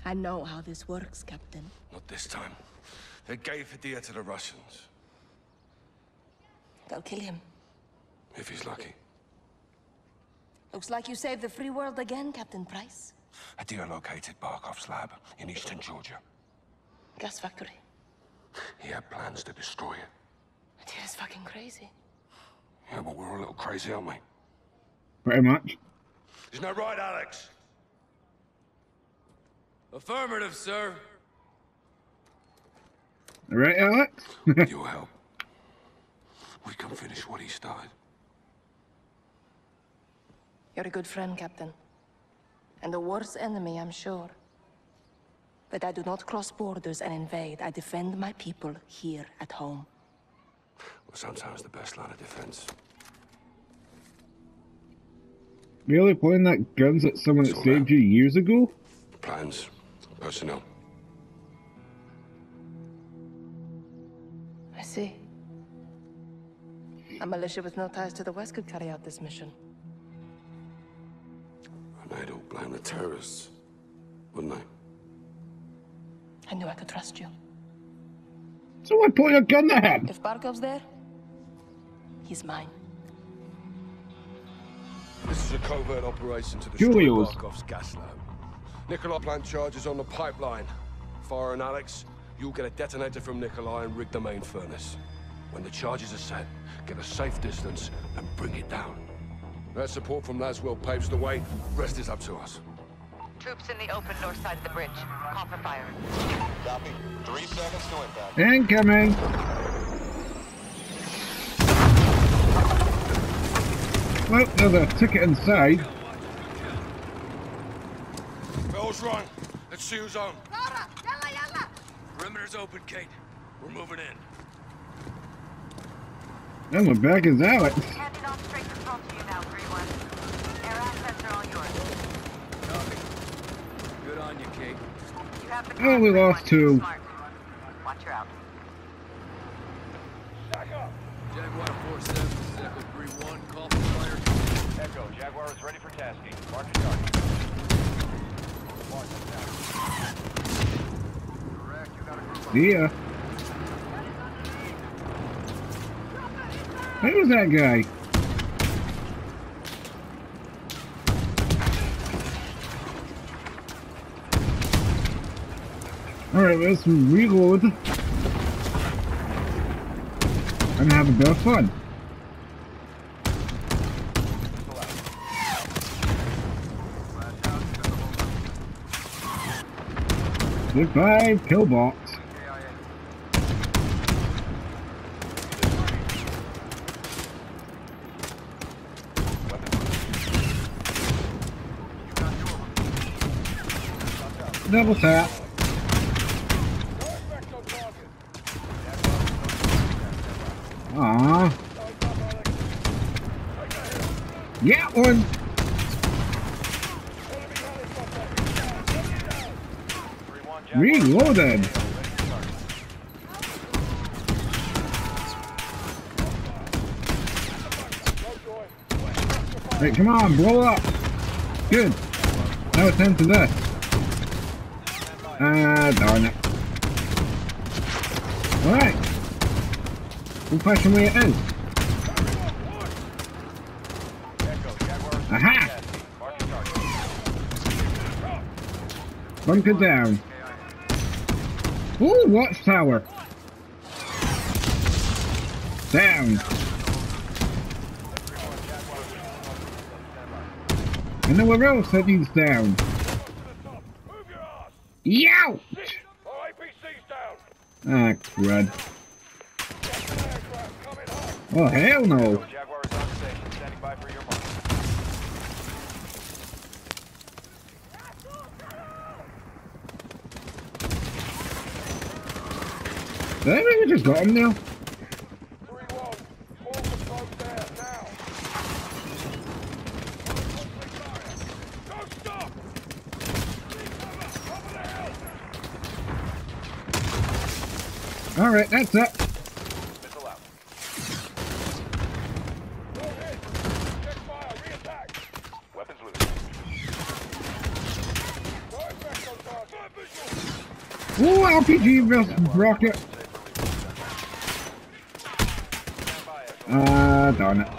I know how this works, Captain. Not this time. They gave Hadir to the Russians. They'll kill him. If he's lucky. Looks like you saved the free world again, Captain Price. Hadir located Barkov's lab in eastern Georgia. Gas factory. He had plans to destroy it. Hadir is fucking crazy. Yeah, but we're a little crazy, aren't we? Pretty much. Isn't that right, Alex? Affirmative, sir. All right, Alex? With your help, we can finish what he started. You're a good friend, Captain. And the worst enemy, I'm sure. But I do not cross borders and invade. I defend my people here at home. Well, sometimes the best line of defense. Really pointing that guns at someone that saved you years ago? Plans, personnel. I see. A militia with no ties to the West could carry out this mission. And they'd all blame the terrorists, wouldn't they? I knew I could trust you. Someone point a gun at him! If Barkov's there, he's mine. This is a covert operation to destroy Julius. Barkov's gas lab. Nikolai plant charges on the pipeline. Fire and Alex, you'll get a detonator from Nikolai and rig the main furnace. When the charges are set, get a safe distance and bring it down. That support from Laswell paves the way. Rest is up to us. Troops in the open north side of the bridge. Call for fire. Copy. 3 seconds to impact. Incoming! Well, there's a ticket inside. Bell's rung. Let's see who's on. Perimeter's open, Kate. We're moving in. And the back is Alex. Handing off straight control to you now, 3-1. Air assets are all yours. Copy. Good on you, Kate. You have the Oh, we lost 2. Smart. Watch your out. Jaguar 4-7, this is Echo 3-1. Call for fire. Echo, Jaguar is ready for tasking. Mark the target. See ya. Who's that guy? Alright, let's reload. And have a bit of fun. Goodbye, pillbox. Double tap. Aww. Yeah, one. Reloaded. Hey, come on, blow up. Good. Now it's time to this. Darn it. Alright. We'll push him where it is. Aha! Bunker down. Ooh, watchtower. Down. And nowhere else that he's down. Yow! Ah, crud. Oh, hell no. Did I really just got him now? Alright, that's it. Ooh, RPG rocket. Darn it.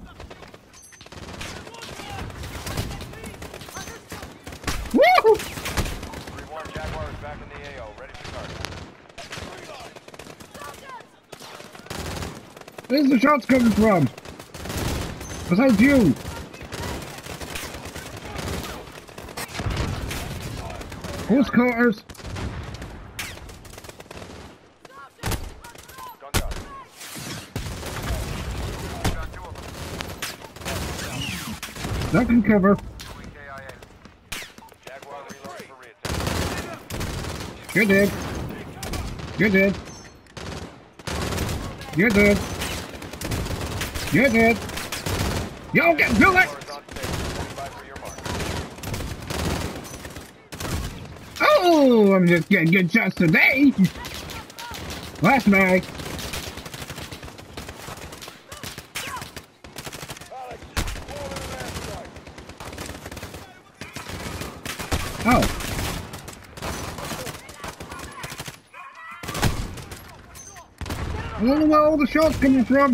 Woo! 3-1, Jaguar is back in the AO, ready for target. Where's the shots coming from? Besides you. Close quarters. Gun down. Duck and cover. Jaguar reloading for reattack. You're dead. You're dead. You're dead. You're dead. Yo, get to it! Jaguar is on stage, 45 for your mark. Oh, I'm just getting good shots today. Last mag. Oh. I don't know where all the shots coming from.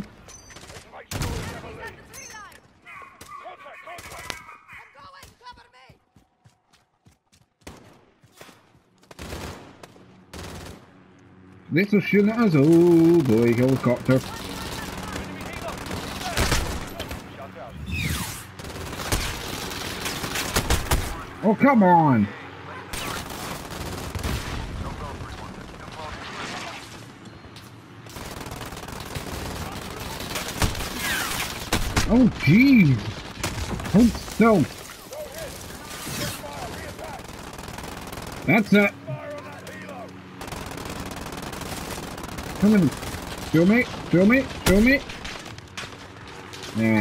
This will shoot at us. Oh boy, helicopter. Oh, come on. Oh, jeez. Hold still. That's it. Come on. Show me. Show me. Show me. Nah.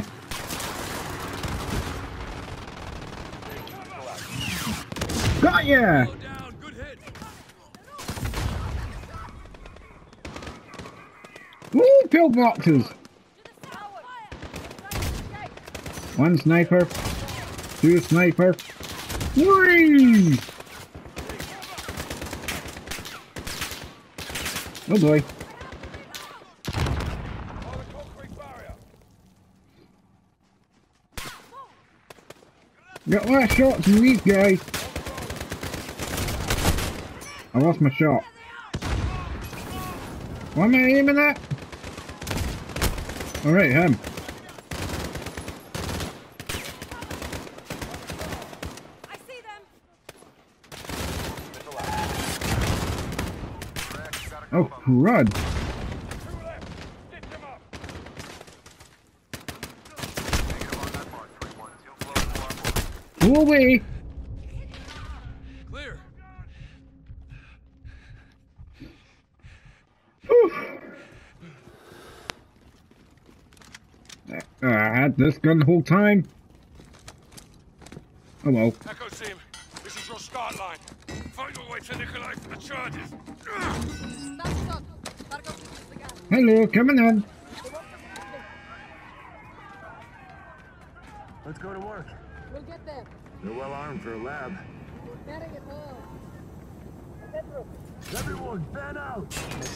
Got ya! Slow down, good hit. Woo! Pillboxes! One sniper. Two sniper. Whee! Oh boy. Got last shots from these guys. I lost my shot. What am I aiming at? Alright, him. I see them. Oh, crud. Go away. Clear. I had this gun the whole time. Oh well. Echo team, this is your start line. Find your way to Nikolai for the charges. Hello, coming in. Let's go to work. We'll get there. They're well armed for a lab. Getting it all. Everyone, fan out!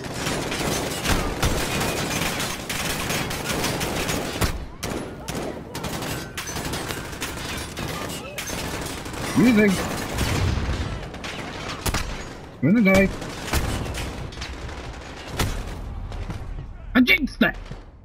Using. Gonna die. I jinxed it.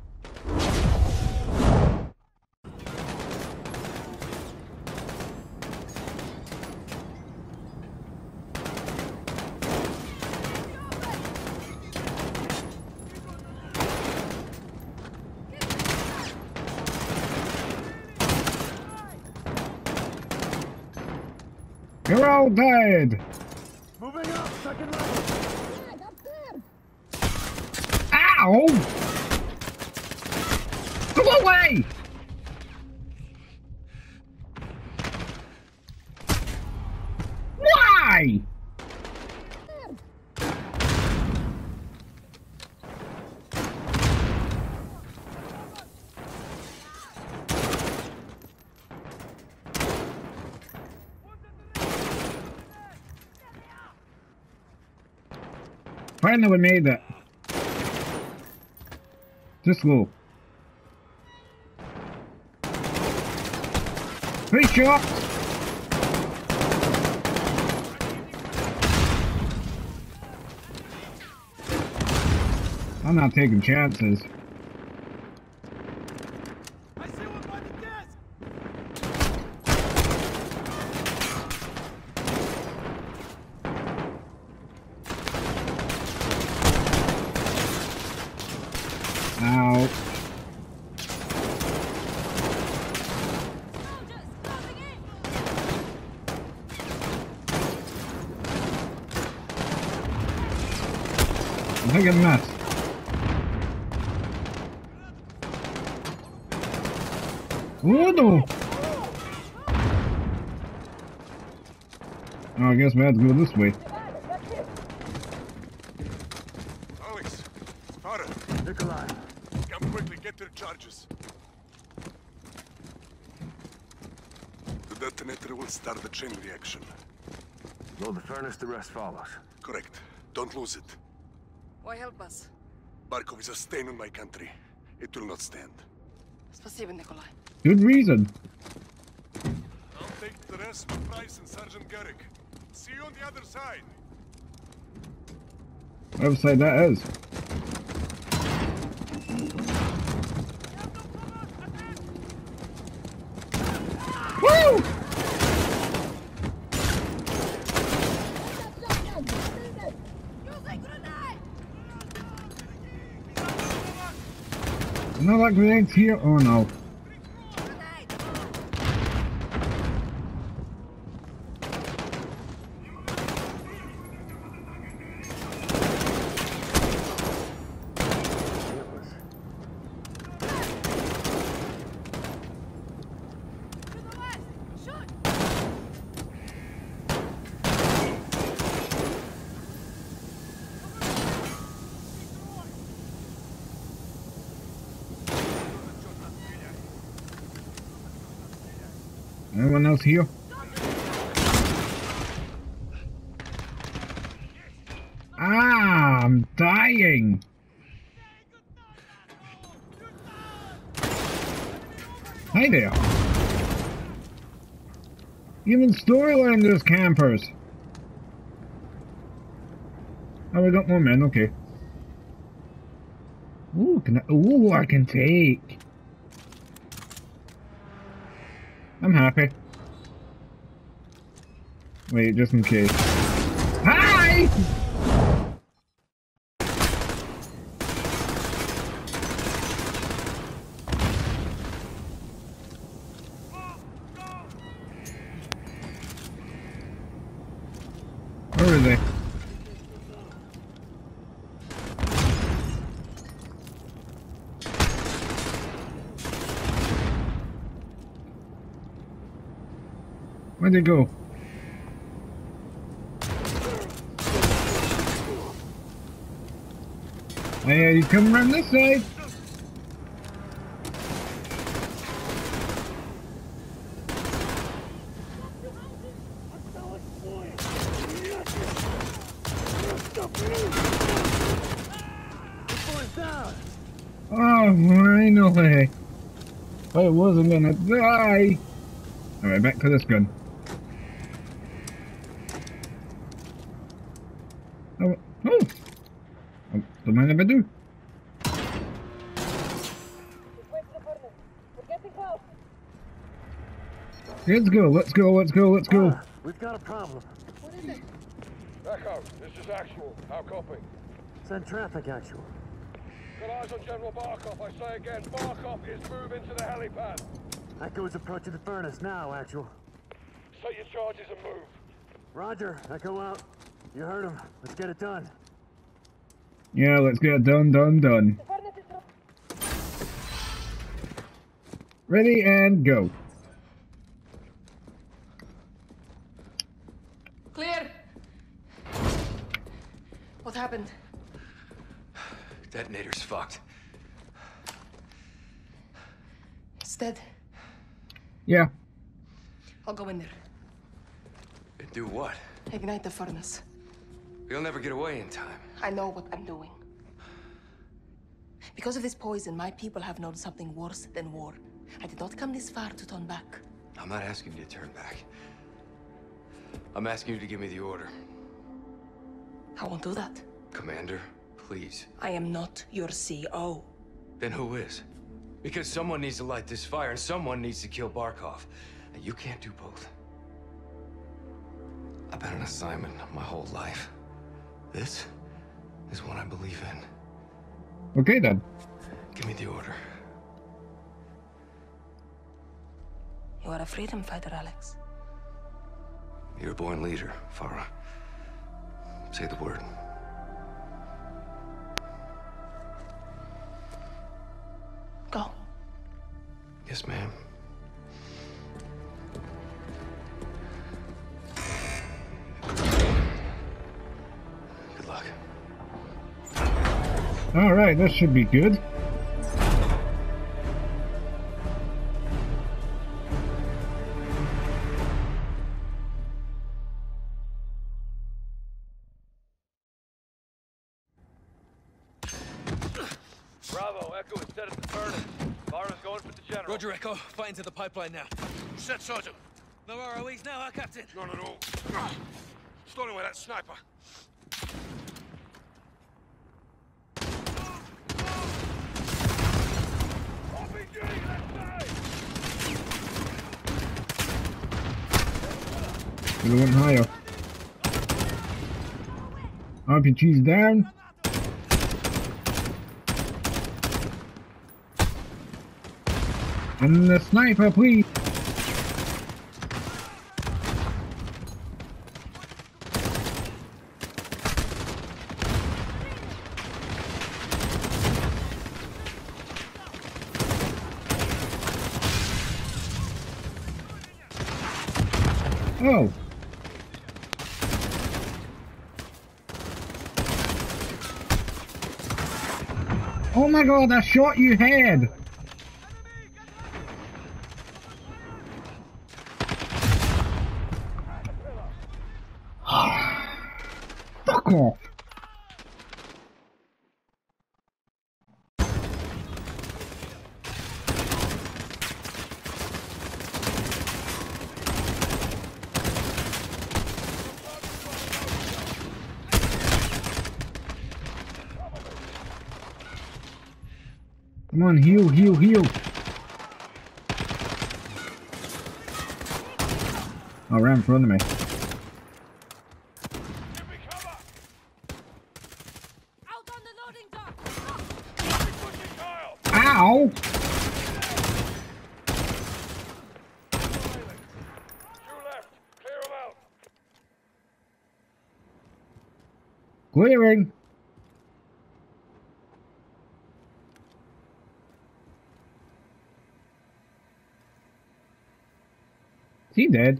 You're all dead. Moving up, second level! Ow! Go away! Why? Finally we made it. Too slow. 3 shots! I'm not taking chances. I see one by the desk! Ow. I think I missed. Oh no! Oh, I guess we have to go this way. Alex, Farah, Nikolai. come quickly, get to the charges. The detonator will start the chain reaction. Load the furnace, the rest follows. Correct. Don't lose it. Why help us? Barkov is a stain on my country. It will not stand. Spasibo, Nikolai. Good reason. I'll take the rest with Price and Sergeant Garrick. See you on the other side. Whatever side that is. Woo! No, that grenade's here. Oh no. Anyone else here? Ah, I'm dying. Hi there. Even storyline there's campers. Oh, we got more men, okay. Ooh, I can take. I'm happy. Wait, just in case. Hi! Where are they? Where'd they go? Hey, you come around this side. Oh, finally. I wasn't gonna die. Alright, back to this gun. Oh, oh! Don't mind if I do. Let's go, let's go, let's go, let's go. We've got a problem. What is it? Echo, this is Actual. How copy? Send traffic, actual. Got eyes on General Barkov. I say again, Barkov is moving to the helipad. Echo is approaching the furnace now, actual. Set your charges and move. Roger, Echo out. You heard him. Let's get it done. Yeah, let's get it done, done, done. Ready and go. Clear! What happened? Detonator's fucked. It's dead. Yeah. I'll go in there. Do what? Ignite the furnace. You'll never get away in time. I know what I'm doing. Because of this poison, my people have known something worse than war. I did not come this far to turn back. I'm not asking you to turn back. I'm asking you to give me the order. I won't do that. Commander, please. I am not your CO. Then who is? Because someone needs to light this fire and someone needs to kill Barkov. And you can't do both. I've been on assignment my whole life. This is what I believe in. Okay then. Give me the order. You are a freedom fighter, Alex. You're a born leader, Farah. Say the word. Go. Yes, ma'am. Good luck. Alright, that should be good. Bravo, Echo is set at the furnace. Farah's going for the general. Roger, Echo. Fighting to the pipeline now. Set, Sergeant. No ROEs now, huh, Captain? None at all. Stolen away that sniper. RPG, left side! Could've went higher. RPG's down. And the sniper, please. Oh. Oh my god, I shot you head! Fuck off! Come on, heal, heal, heal! Oh, right in front of me. Ow! Clearing! Is he dead?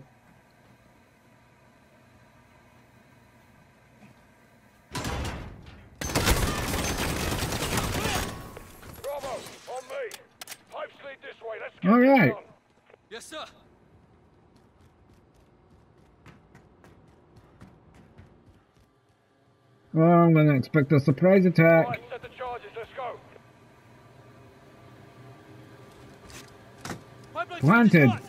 Bravo, on me. Pipes lead this way. Let's get All this right. done. Yes, sir. Oh, I'm gonna expect a surprise attack. Right, set the charges. Let's go. Pipeline Planted. charges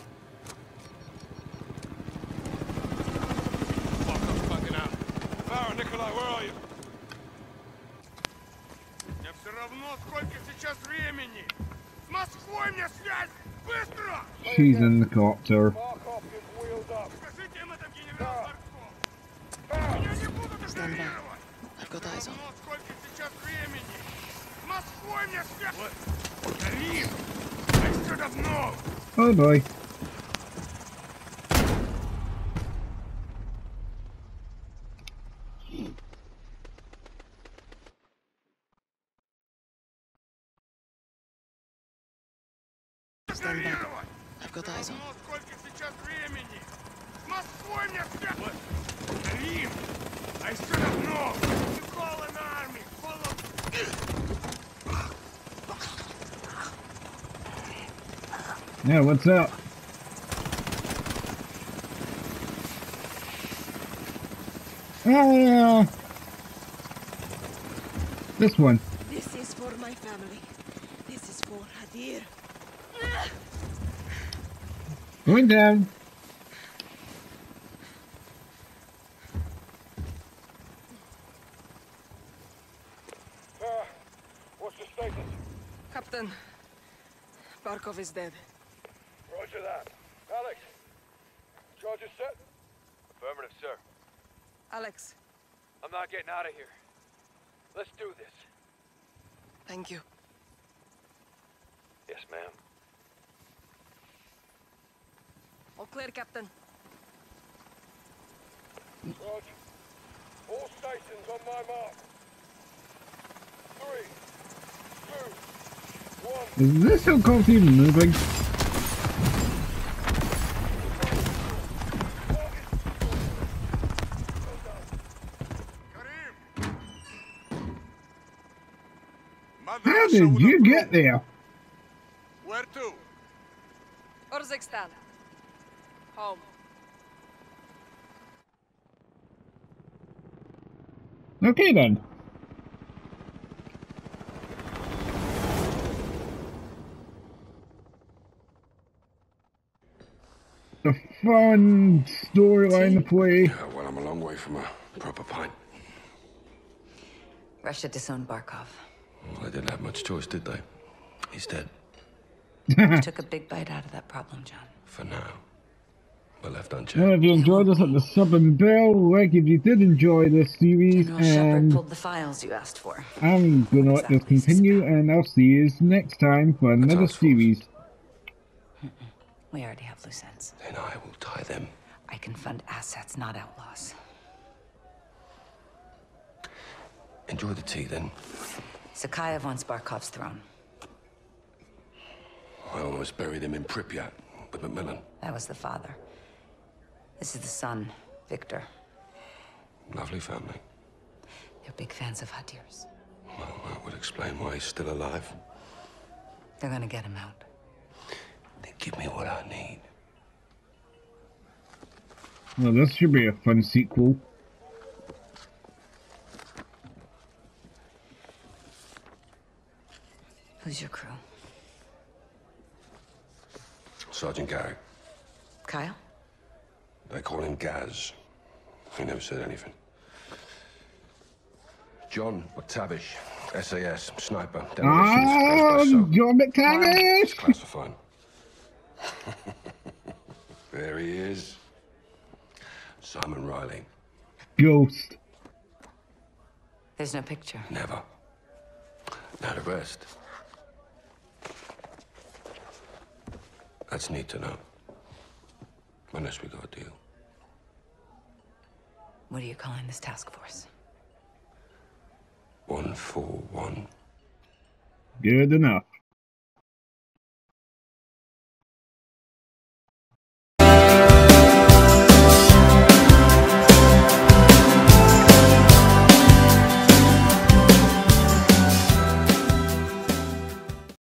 Fuck, I'm fucking out. Farah, Nikolai, where are you? Мне все равно, сколько сейчас времени. С Москвой мне связь! Быстро! She's in the copter. Barkov is wheeled up. Скажите им это, генерал Барков. Меня не будут Stand by. игнорировать. I've got eyes on. Ну, сколько сейчас времени? С Москвой мне связь! Карин! I should have known! Oh boy. Stand by. I've got eyes on. Ну, сколько сейчас времени? С Москвой мне связь! Карин! I should have known! You call an army! Follow... Yeah, what's up? Ah, this one? This is for my family. This is for Hadir. Going down. What's the status? Captain, Barkov is dead. Roger that. Alex, charges set? Affirmative, sir. Alex, I'm not getting out of here. Let's do this. thank you. Yes, ma'am. All clear, Captain. Roger. All stations on my mark. 3, 2, 1. Is this helicopter even moving? How did you get there? Where to? Urzikstan. Home. Okay then. A fun storyline to play. Yeah, well, I'm a long way from a proper pint. Russia disowned Barkov. Well, they didn't have much choice, did they? He's dead. You took a big bite out of that problem, John. For now. We're left Well, unchecked. if you enjoyed this, hit the sub and bell. Like if you did enjoy this series, General Shepard and pulled the files you asked for. I'm gonna let this continue, and I'll see you next time for another series. We already have loose ends. Then I will tie them. I can fund assets, not outlaws. Enjoy the tea, then. Sakhayev wants Barkov's throne. I almost buried him in Pripyat with Macmillan. That was the father. This is the son, Victor. Lovely family. They're big fans of Hadir's. Well, that would explain why he's still alive. They're gonna get him out. They give me what I need. Well, this should be a fun sequel. Who's your crew? Sergeant Garrick. Kyle? They call him Gaz. He never said anything. John McTavish, SAS, sniper. John McTavish! Classified. There he is. Simon Riley. Ghost. There's no picture. Never. Now the rest. That's neat to know. Unless we got a deal. What are you calling this task force? 141. Good enough.